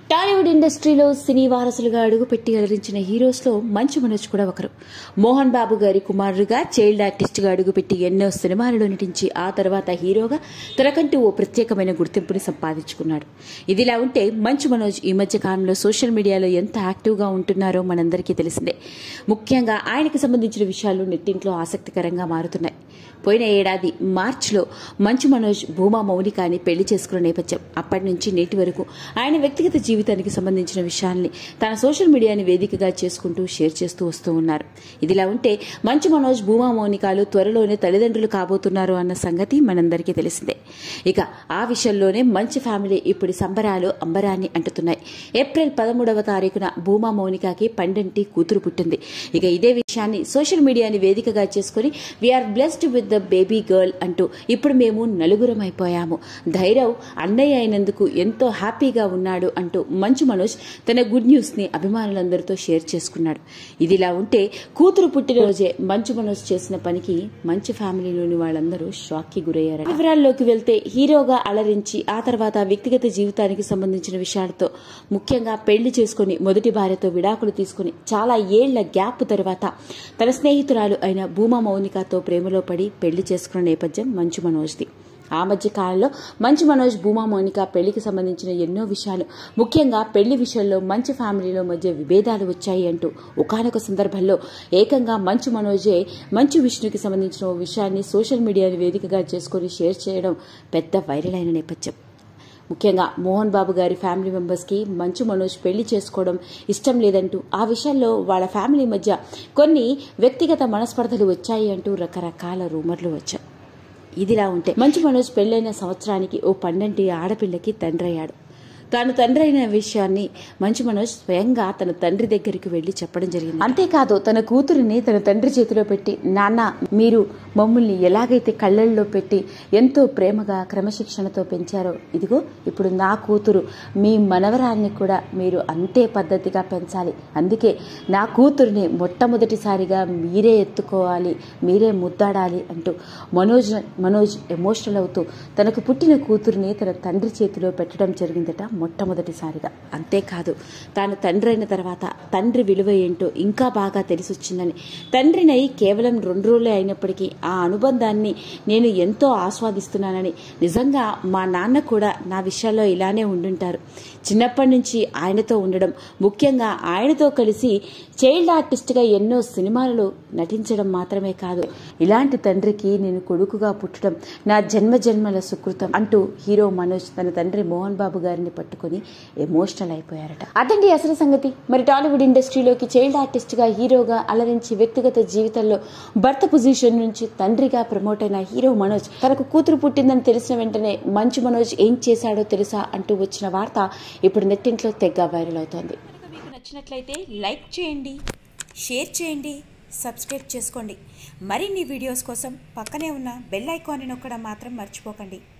టాలీవుడ్ ఇండస్ట్రీలో సినీ వారసులుగా అడుగుపెట్టి అలరించిన హీరోస్లో మంచు మనోజ్ కూడా ఒకరు. మోహన్ బాబు గారి కుమారుడిగా చైల్డ్ ఆర్టిస్ట్గా అడుగుపెట్టి ఎన్నో సినిమాలలో నటించి ఆ తర్వాత హీరోగా తనకంటూ ఓ ప్రత్యేకమైన గుర్తింపుని సంపాదించుకున్నాడు. ఇదిలా ఉంటే మంచు మనోజ్ ఈ మధ్య కాలంలో సోషల్ మీడియాలో ఎంత యాక్టివ్గా ఉంటున్నారో మనందరికీ తెలిసిందే. ముఖ్యంగా ఆయనకు సంబంధించిన విషయాలు నెట్టింట్లో ఆసక్తికరంగా మారుతున్నాయి. పోయిన ఏడాది మార్చిలో మంచు మనోజ్ భూమా మౌనికాని పెళ్లి చేసుకున్న నేపథ్యం. అప్పటి నుంచి నేటి వరకు ఆయన వ్యక్తిగత జీవితానికి సంబంధించిన విషయాల్ని తన సోషల్ మీడియాని వేదికగా చేసుకుంటూ షేర్ చేస్తూ వస్తూ ఉన్నారు. ఇదిలా ఉంటే మంచు మనోజ్ భూమా మౌనికాలు త్వరలోనే తల్లిదండ్రులు కాబోతున్నారు అన్న సంగతి మనందరికీ తెలిసిందే. ఇక ఆ విషయంలోనే మంచి ఫ్యామిలీ ఇప్పుడు సంబరాలు అంబరాన్ని అంటున్నాయి. ఏప్రిల్ 13వ తారీఖున భూమా మౌనికాకి పండంటి కూతురు పుట్టింది. ఇక ఇదే విషయాన్ని సోషల్ మీడియాని వేదికగా చేసుకుని we are blessed with the baby girl అంటూ ఇప్పుడు మేము నలుగురం అయిపోయాము, ధైర్యం అన్నయ్య అయినందుకు ఎంతో హ్యాపీగా ఉన్నాడు అంటూ మంచు మనోజ్ తన గుడ్ న్యూస్ ని అభిమానులందరితో షేర్ చేసుకున్నాడు. ఇదిలా ఉంటే కూతురు పుట్టినరోజే మంచు మనోజ్ చేసిన పనికి మంచి ఫ్యామిలీలోని వాళ్ళందరూ షాక్ కి గురయ్యారు. వివరాల్లోకి వెళ్తే హీరోగా అలరించి ఆ తర్వాత వ్యక్తిగత జీవితానికి సంబంధించిన విషయాలతో, ముఖ్యంగా పెళ్లి చేసుకుని మొదటి భార్యతో విడాకులు తీసుకుని చాలా ఏళ్ల గ్యాప్ తర్వాత తన స్నేహితురాలు అయిన భూమా మౌనికాతో ప్రేమలో పడి పెళ్లి చేసుకున్న నేపథ్యం మంచు మనోజ్ది. ఆ మధ్య కాలంలో మంచు మనోజ్ భూమా మౌనిక పెళ్లికి సంబంధించిన ఎన్నో విషయాలు, ముఖ్యంగా పెళ్లి విషయంలో మంచి ఫ్యామిలీలో మధ్య విభేదాలు వచ్చాయి అంటూ ఒకానొక సందర్భంలో ఏకంగా మంచు మనోజే మంచు విష్ణుకి సంబంధించిన ఓ విషయాన్ని సోషల్ మీడియాని వేదికగా చేసుకుని షేర్ చేయడం పెద్ద వైరల్ అయిన నేపథ్యం. ముఖ్యంగా మోహన్ బాబు గారి ఫ్యామిలీ మెంబర్స్ కి మంచు మనోజ్ పెళ్లి చేసుకోవడం ఇష్టం లేదంటూ, ఆ విషయంలో వాళ్ళ ఫ్యామిలీ మధ్య కొన్ని వ్యక్తిగత మనస్పర్ధలు వచ్చాయి అంటూ రకరకాల రూమర్లు వచ్చాయి. ఇదిలా ఉంటే మంచు మనోజ్ పెళ్లైన సంవత్సరానికి ఓ పండంటి ఆడపిల్లకి తండ్రి అయ్యాడు. తాను తండ్రి అయిన విషయాన్ని మంచు మనోజ్ స్వయంగా తన తండ్రి దగ్గరికి వెళ్లి చెప్పడం జరిగింది. అంతేకాదు తన కూతురిని తన తండ్రి చేతిలో పెట్టి, నాన్న మీరు మమ్మల్ని ఎలాగైతే కళ్ళల్లో పెట్టి ఎంతో ప్రేమగా క్రమశిక్షణతో పెంచారో, ఇదిగో ఇప్పుడు నా కూతురు మీ మనవరాల్ని కూడా మీరు అంతే పద్ధతిగా పెంచాలి, అందుకే నా కూతురిని మొట్టమొదటిసారిగా మీరే ఎత్తుకోవాలి, మీరే ముద్దాడాలి అంటూ మనోజ్ ఎమోషనల్ అవుతూ తనకు పుట్టిన కూతురిని తన తండ్రి చేతిలో పెట్టడం జరిగిందట మొట్టమొదటిసారిగా. అంతేకాదు తాను తండ్రి అయిన తర్వాత తండ్రి విలువ ఏంటో ఇంకా బాగా తెలిసొచ్చిందని, తండ్రినై కేవలం 2 రోజులే అయినప్పటికీ ఆ అనుబంధాన్ని నేను ఎంతో ఆస్వాదిస్తున్నానని, నిజంగా మా నాన్న కూడా నా విషయాల్లో ఇలానే ఉండుంటారు, చిన్నప్పటి నుంచి ఆయనతో ఉండడం, ముఖ్యంగా ఆయనతో కలిసి చైల్డ్ ఆర్టిస్ట్గా ఎన్నో సినిమాలలో నటించడం మాత్రమే కాదు, ఇలాంటి తండ్రికి నేను కొడుకుగా పుట్టడం నా జన్మజన్మల సుకృతం అంటూ హీరో మనోజ్ తన తండ్రి మోహన్ బాబు గారిని పట్టుకుని ఎమోషనల్ అయిపోయారట. అదండి అసలు సంగతి. మరి టాలీవుడ్ ఇండస్ట్రీలోకి చైల్డ్ ఆర్టిస్ట్ గా హీరోగా అలరించి వ్యక్తిగత జీవితంలో భర్త పొజిషన్ నుంచి తండ్రిగా ప్రమోట్ అయిన హీరో మనోజ్ తనకు కూతురు పుట్టిందని తెలిసిన వెంటనే మంచు మనోజ్ ఏం చేశాడో తెలుసా అంటూ వచ్చిన వార్త ఇప్పుడు నెట్టింట్లో తెగ వైరల్ అవుతోంది. మీకు నచ్చినట్లయితే లైక్ చేయండి, షేర్ చేయండి, సబ్స్క్రైబ్ చేసుకోండి. మరిన్ని వీడియోస్ కోసం పక్కనే ఉన్న బెల్ ఐకాన్ని నొక్కడం మాత్రం మర్చిపోకండి.